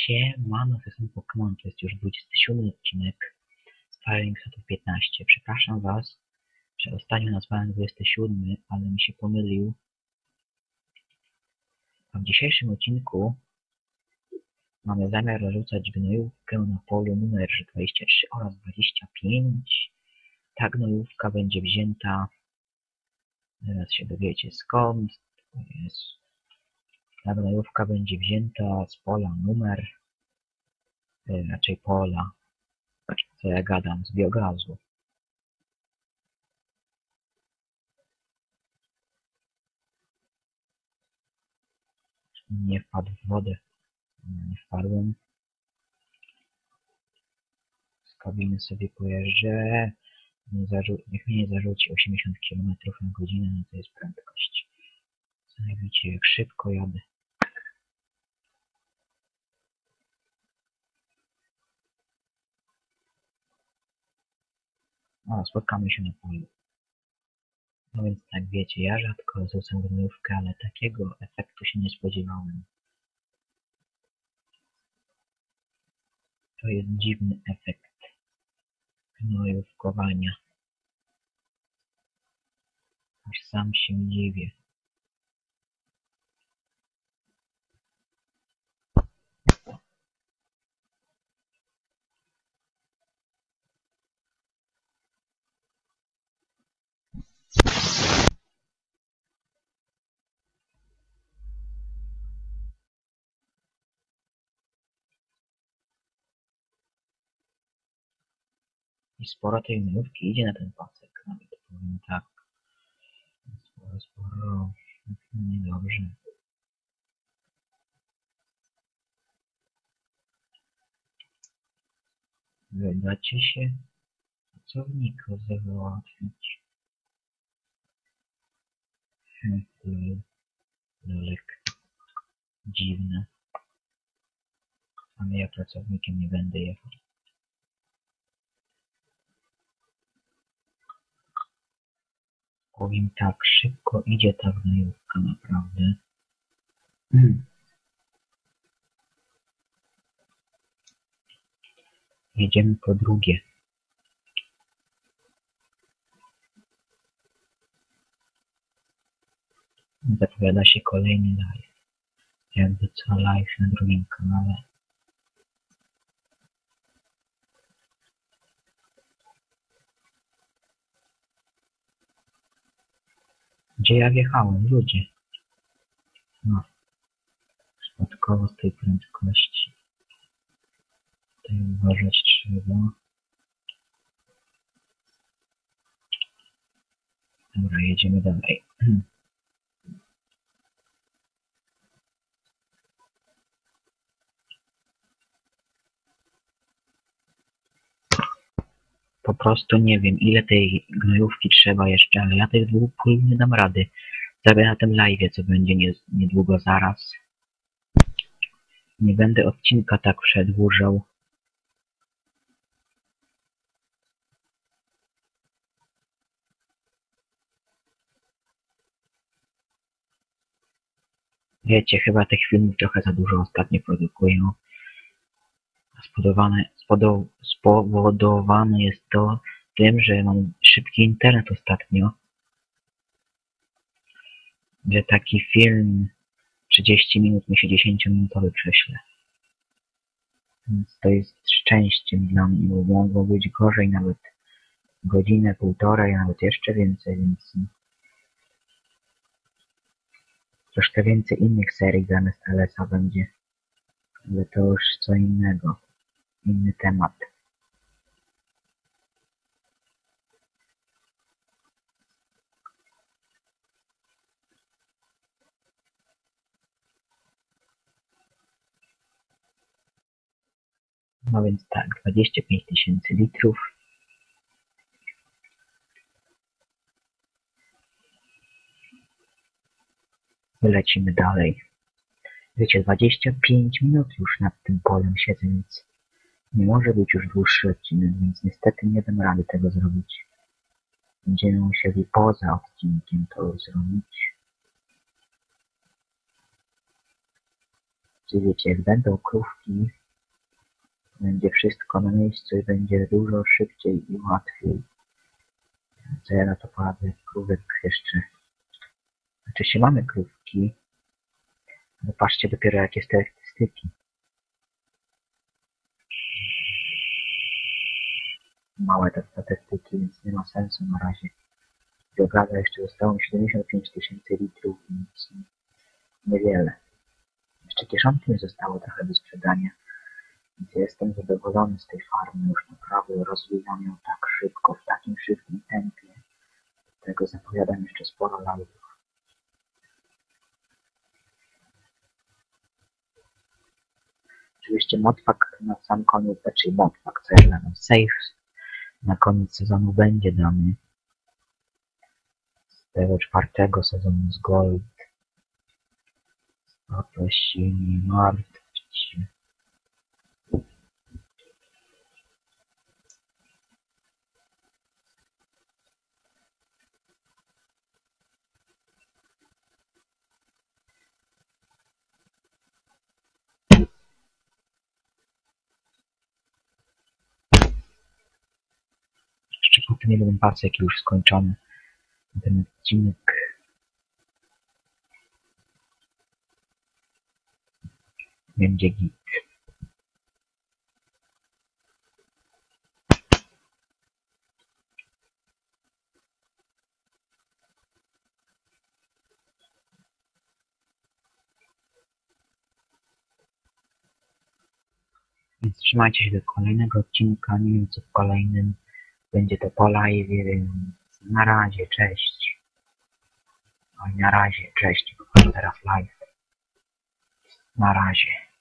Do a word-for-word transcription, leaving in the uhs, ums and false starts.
Siemano, to jest Pokémon, to jest już dwudziesty siódmy odcinek z Firing Shotów piętnaście. Przepraszam Was, że ostatnio nazwałem dwudziesty siódmy, ale mi się pomylił. A w dzisiejszym odcinku mamy zamiar rzucać gnojówkę na polu numer dwadzieścia trzy oraz dwadzieścia pięć. Ta gnojówka będzie wzięta, zaraz się dowiecie skąd. To jest, ta gnojówka będzie wzięta z pola numer, raczej pola, co ja gadam, z biogazu. Nie wpadł w wodę. Nie wpadłem. Z kabiny sobie pojeżdżę. Nie Niech mnie nie zarzuci osiemdziesiąt kilometrów na godzinę, no to jest prędkość. Sami widzicie, jak szybko jadę. O, spotkamy się na polu. No więc tak, wiecie, ja rzadko rzucam gnojówkę, ale takiego efektu się nie spodziewałem. To jest dziwny efekt gnojówkowania. Aż sam się dziwię. I sporo tej gnojówki idzie na ten pasek, nawet powiem tak. Sporo, sporo. Niedobrze. Wydacie się pracownika załatwić. Hmm, lolek. Dziwne. Ale ja pracownikiem nie będę jechał. Powiem tak, szybko idzie ta gnojówka, naprawdę. Hmm. Jedziemy po drugie. Zapowiada się kolejny live. Jakby co live na drugim kanale. Gdzie ja wjechałem? Ludzie. No. Przypadkowo z tej prędkości. Tutaj uważać trzeba. Dobra, jedziemy dalej. Po prostu nie wiem, ile tej gnojówki trzeba jeszcze, ale ja tych dwóch pól nie dam rady. Zrobię na tym live'ie, co będzie niedługo zaraz. Nie będę odcinka tak przedłużał. Wiecie, chyba tych filmów trochę za dużo ostatnio produkuję. Spowodowane, spowodowane jest to tym, że mam szybki internet ostatnio. Że taki film trzydzieści minut mi się dziesięciominutowy prześle. Więc to jest szczęściem dla mnie, bo mogło być gorzej, nawet godzinę, półtorej, nawet jeszcze więcej, więc troszkę więcej innych serii zamiast L S A będzie. Ale to już co innego. Inny temat. No więc tak, dwadzieścia pięć tysięcy litrów. Lecimy dalej. Wiecie, dwadzieścia pięć minut już nad tym polem siedzę, więc nie może być już dłuższy odcinek, więc niestety nie dam rady tego zrobić. Będziemy musieli poza odcinkiem to zrobić. Czyli wiecie, jak będą krówki, będzie wszystko na miejscu i będzie dużo szybciej i łatwiej. Co ja na to poradzę? Krówek jeszcze. Znaczy się mamy krówki. No patrzcie dopiero jakie statystyki. Małe te statystyki, więc nie ma sensu na razie. Biogaza jeszcze zostało mi siedemdziesiąt pięć tysięcy litrów, więc niewiele. Jeszcze kieszonki mi zostało trochę do sprzedania. Więc jestem zadowolony z tej farmy. Już naprawdę rozwijam ją tak szybko, w takim szybkim tempie. Tego zapowiadam jeszcze sporo live'ów. Oczywiście modpack na sam koniec, znaczy modpack, co ja dam, save na koniec sezonu będzie dany. Z tego czwartego sezonu z Gold. O to się nie martwcie. Jeszcze póki nie będę pasek już skończony. Ten odcinek będzie git. Więc trzymajcie się do kolejnego odcinka. Nie wiem co w kolejnym. Będzie to po live, więc na razie, cześć. Oj, na razie, cześć. Bo teraz live. Na razie.